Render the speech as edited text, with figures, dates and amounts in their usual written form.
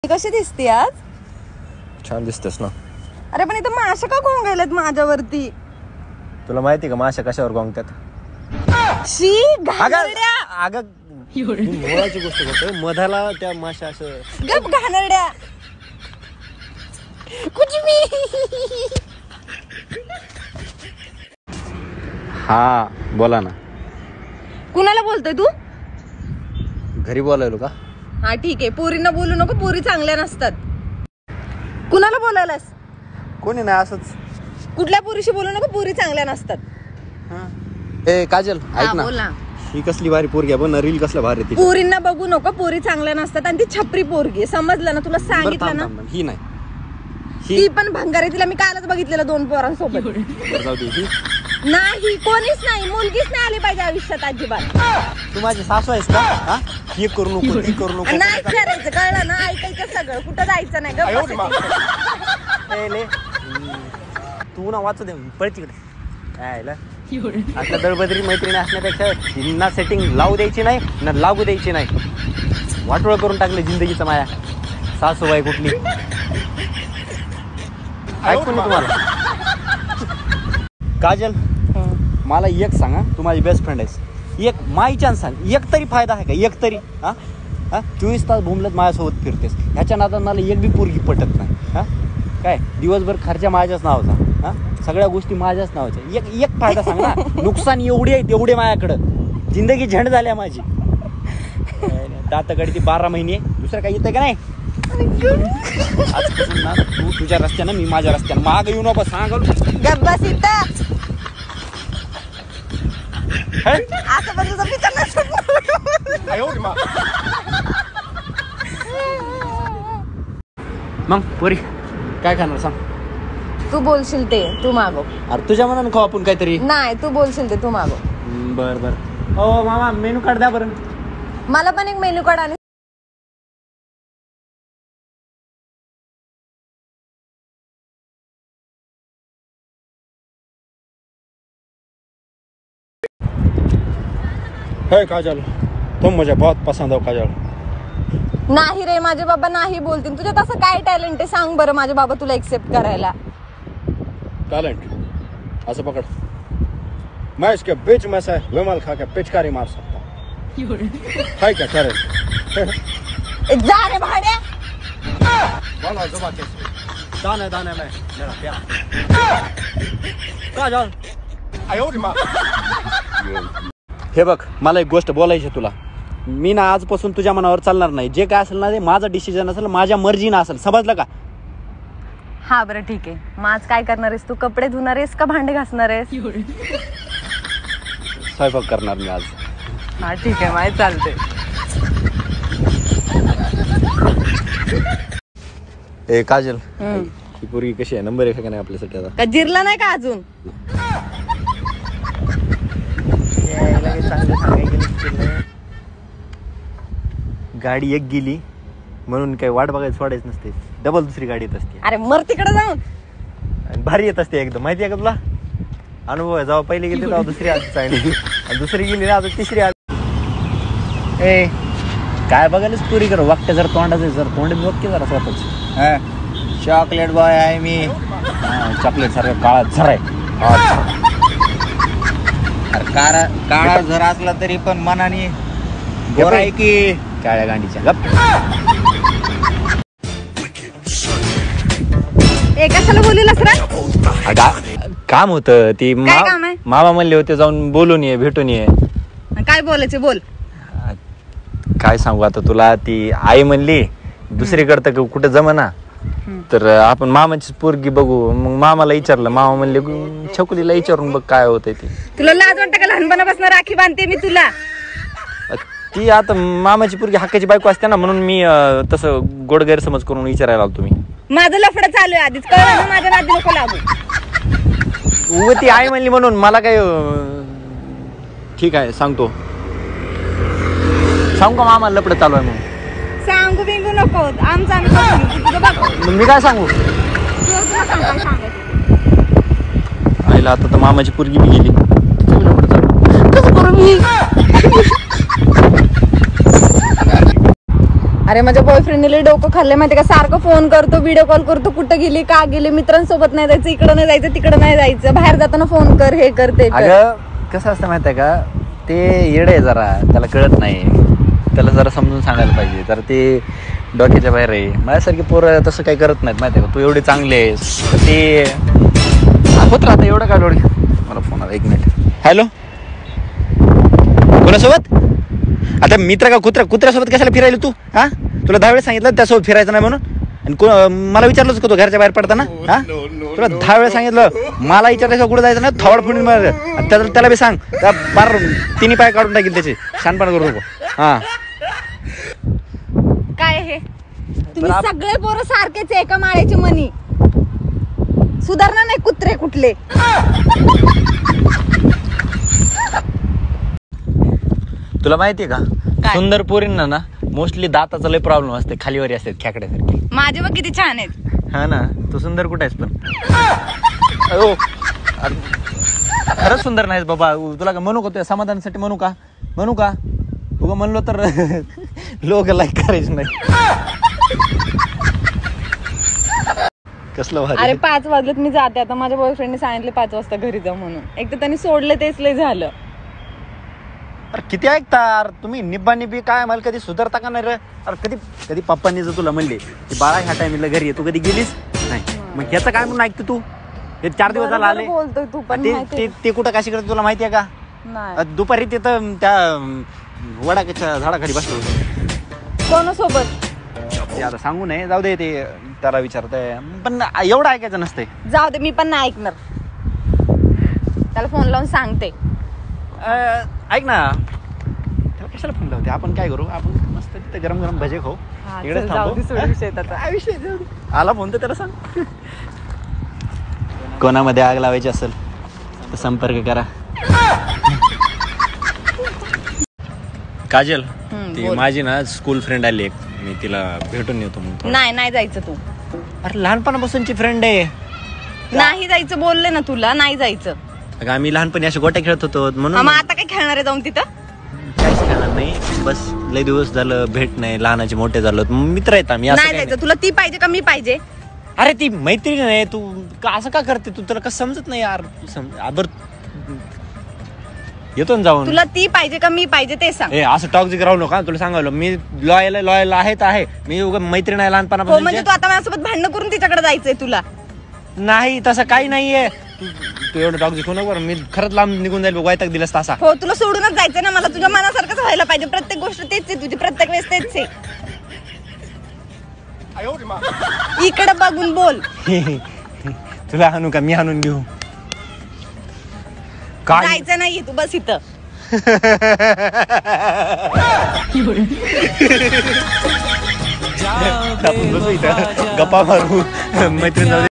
कशी दिसते आज? छान दिसतेस ना. अरे पण इथं माशा का गोंगायल्यात माझ्यावरती? तुला माहिती का माशा कशावर गोंगतात? शी घाणेरड्या. अगं मोळाची गोष्ट करतोय, मधाला त्या माशा असं गप घाणेरड्या. कुछ मी. हा बोला ना. कुणाला बोलतोय तू? घरी बोलायलो का? हा ठीक आहे, पोरींना बोलू नको, पोरी चांगल्या नसतात. कुणाला बोलायलास? कोणी नाही, असंच. कुठल्या पोरीशी बोलू नको, पोरी चांगल्या नसतात. ए काजल ऐक ना, बोल ना. ही कसली भारी पोरगी आहे बघ ना, रील कसला भारी ती. पोरींना बघू नको, पोरी चांगल्या नसतात आणि ती छपरी पोरगी, समजलं ना तुला? सांगितलं ना. ही नाही, ती पण भंगार आहे, तिला मी कालच बघितलेलं 2 पोरांसोबत. जाऊ दे. ही नाही, कोणीच नाही, मुलगीच नाही आली पाहिजे आयुष्यात अजिबात. तू माझी सासू आहेस का? हे करू नको, ती करू नको. नाही करायचं, कळलं ना? ऐकायचं सगळं, कुठं जायचं नाही. तू ना वाचू दे, पळ तिकडे. आपल्या दळबद्री मैत्रिणी असण्यापेक्षा ना सेटिंग लावू द्यायची नाही ना लागू द्यायची नाही. वाटोळ करून टाकले जिंदगीचं माया. सासूबाई कुठली ऐकून तुम्हाला. काजल मला एक सांगा, तू माझी बेस्ट फ्रेंड आहेस, एक माय चान्स सांग, एक तरी फायदा आहे का? एक तरी 24 तास भूमलत माझ्यासोबत फिरतेस, ह्याच्या नादात मला एक बी पोरगी पटत नाही. काय दिवसभर खर्चा माझ्याच नावाचा, सगळ्या गोष्टी माझ्याच नावाच्या. एक फायदा सांग ना. नुकसान एवढे आहे तेवढे माझ्याकडं, जिंदगी झंड झाल्या माझी. दाताकडे ती 12 महिने, दुसरं काही येतं का नाही? आजपासून ना तू तुझ्या रस्त्यानं, मी माझ्या रस्त्यानं. माग येऊ नको, सांग. गब्बस इथं आता पण तुझा पिक्चर मग पोरी काय खाणार सांग? तू बोलशील ते तू मागव. अरे तुझ्या मनानं खाऊ आपण काहीतरी. नाही, तू बोलशील ते तू मागव. बर बर. हो मामा, मेनू कार्ड द्या बरं. मला पण एक मेन्यू कार्ड आणि है काजल, तुम मुझे बहुत पसंद हो काजल. नाही रे, माझे बाबा नाही बोलतील. तुझ्यात असं काय टॅलेंट आहे सांग बरं, माझे बाबा तुला एक्सेप्ट करायला. टैलेंट ऐसे पकड़, मैं इसके बीच में से विमल खा के पिचकारी मार सकता हूँ. है क्या टैलेंट? जा रे भाड्या. बोलो जुबा कैसे दाने दाने में मेरा प्यार. काजल हे बघ, मला एक गोष्ट बोलायची तुला. मी ना आजपासून तुझ्या मनावर चालणार नाही. जे काय असेल ना ते माझा डिसिजन असेल, माझ्या मर्जीनं असेल, समजलं का? हा बरं ठीक आहे. मग आज काय करणार आहेस तू? कपडे धुणार आहेस का भांडे घासणार आहेस? स्वयंपाक करणार मी आज. हा ठीक आहे, माहिती चालते. ए काजल, ही पोरगी कशी आहे? नंबर 1 का नाही आपल्यासाठी? आता का जिरला नाही का अजून? गाडी एक गेली म्हणून काही वाट बघायला सोडायच नसते, डबल दुसरी गाडी येत असते. अरे मर तिकडे जाऊन. भारी येत असते एकदम. माहिती आहे का तुला? अनुभव आहे. जेव्हा पहिली गेली तेव्हा दुसरी आली चांगली, आणि दुसरी गेली ना आता तिसरी आली. ए काय बघायलाच पुरी कर, वाक्य जर तोंडाचं जर तोंड वाक्य जरा स्वतःच. चॉकलेट बॉय आहे मी. चॉकलेट सारखं काळा झर आहे. काळा जर असला तरी पण मनाने गोरा आहे की काळ्या गांडीच्या. गप. कशाला बोललेलास रे? काम होतं ती. काय काम आहे? मामा म्हणले होते जाऊन बोलून ये, भेटून ये. काय बोलायचं बोल. काय सांगू आता तुला, ती आई म्हणली दुसरीकडे कुठे जमना, तर आपण मामाची पोरगी बघू. मग मामाला विचारलं, मामा म्हणले छकुलीला विचारून बघ काय होतंय ते. तुला लाज वाटतं का? लहानपणापासून राखी बांधते मी तुला. ती आता मामाची पोरगी हक्काची बायको असते ना, म्हणून मी तसं गोड गैरसमज करून विचारायला आलो. तुम्ही माझं लफडं चालू आहे आधीच, कळलं ना? माझ्या नादी नको लागू. ती आई म्हणली म्हणून मला काय. ठीक आहे सांगतो. सांगू का मामा लफडं चालू आहे म्हणून? सांगू बिंगू नको, आमचं आम्ही बघू. मग मी काय सांगू? आईला आता तर मामाची पोरगी बी गेली. कसं करू मी? अरे माझ्या बॉयफ्रेंडने डोकं खाल्ले माहिती का, सारखं फोन करतो, व्हिडिओ कॉल करतो, कुठं गेली का गेली, मित्रांसोबत नाही जायचं, इकडं नाही जायचं, तिकडं नाही जायचं, बाहेर जाताना फोन कर, हे कर ते कर. अगं कसं असतं माहिती आहे का, ते येडे आहे जरा, त्याला कळत नाही, त्याला जरा समजून सांगायला पाहिजे. तर ते डोक्याच्या बाहेर आहे. माझ्यासारखी पोरं तसं काही करत नाहीत माहिती आहे का, तू एवढी चांगली आहेस तर ते होत राहतं. एवढं काय लोड. मला फोन आला, 1 मिनिट. हॅलो, कोणासोबत? आता मित्र का कुत्र्यासोबत कशाला फिरायला तू? हा, तुला 10 वेळेस सांगितलं त्यासोबत फिरायचं नाही म्हणून, आणि मला विचारलंच का तू घरच्या बाहेर पडताना? हा, तुला 10 वेळेस सांगितलं, मला विचारायचं कुठं जायचं नाही, थोडं फुडून त्याला बी सांग, त्या बार 3 पाय काढून टाकील त्याचे, शानपणा करू नको. हा, काय हे तुम्ही सगळे पोरं सारखेच एका माळ्याची मनी, सुधारणा नाही कुत्रे कुठले. तुला माहितीये का, सुंदर पोरींना ना मोस्टली दाताचा लय प्रॉब्लेम असते, खालीवरी असते खेकड्यासारखी. माझे बघ किती छान आहेत. हा ना, तू सुंदर कुठे आहेस पण? अरे, खरंच सुंदर नाहीस बाबा. तुला का म्हणू का, तुझ्या समाधानासाठी म्हणू का उगा म्हणलो तर लोक लाईक करायचे नाही. कसलं भारी. अरे 5 वाजलेत, मी जाते आता. माझ्या बॉयफ्रेंडने सांगितले 5 वाजता घरी जा म्हणून. एक तर त्यांनी सोडले तेच लय झालं. अरे किती ऐकता तुम्ही, निब्बा काय, मला कधी सुधारता का नाही रे? अरे कधी पप्पांनी जर तुला म्हणले की बाळा ह्या टायमिंगला घरी आहे, तू कधी गेलीस नाही, मग ह्याचं काय म्हणून ऐकतो तू? हे 4 दिवस झाला आले, बोलतोय तू पण. ते कुठं काशी करते तुला माहितीये का? नाही. दुपारी तिथं त्या वडाच्या झाडाखाली बसलो होतो. कोणासोबत? ते आता सांगू नये, जाऊ दे, ते त्याला विचारतंय, पण एवढं ऐकायचं नसतंय. जाऊ दे, मी पण नाही ऐकणार. त्याला फोन लावून सांगते. ऐक ना, त्याला कशाला फोन लावते? आपण काय करू, आपण मस्त तिथे गरम गरम भजे खाऊ. इकडेच थांबू. आला फोन तर त्याला सांग. कोणामध्ये आग लावायची असेल तर संपर्क करा. काजल, ती माझी ना स्कूल फ्रेंड आली एक, मी तिला भेटून येतो म्हणून. नाही जायचं तू. अरे लहानपणापासूनची फ्रेंड आहे. नाही जायचं बोलले ना तुला, नाही जायचं. अगं आम्ही लहानपणी असे गोट्या खेळत होतो म्हणून. मग आता काय खेळणार आहे जाऊन तिथं? काहीच खेळणार नाही, बस लय दिवस झालं भेट नाही, लहानाचे मोठे झालो, मित्र आहेत आम्ही. नाही जायचं. तुला ती पाहिजे का मी पाहिजे? अरे ती मैत्रीण आहे, तू असं का करते? तू तुला कसं समजत नाही यार? येतो ना जाऊन. तुला ती पाहिजे का मी पाहिजे ते सांग. असं टॉक्सिक राहू नका, तुला सांगायला मी लॉयल आहे. मी मैत्रीण आहे हो, लहानपणापासून. म्हणजे तू आता माझ्यासोबत भांडण करून तिच्याकडे जायचंय तुला? नाही, तसं काही नाहीये. तू एवढं टॉक्सिक होऊ नको, मी खरंच लांब निघून जाईल, वैताग दिलास तसा. हो, तुला सोडूनच जायचं ना. मला तुझ्या मनासारखंच व्हायला पाहिजे. प्रत्येक गोष्ट तेच आहे तुझी, प्रत्येक वेळेस तेच आहे. इकडे बघून बोल. तुला आणू का, मी आणून घेऊ? काय जायचं नाहीये, तू बस इथं. आपण बसू इथं, गप्पा मारू, मैत्रीण जाऊ दे.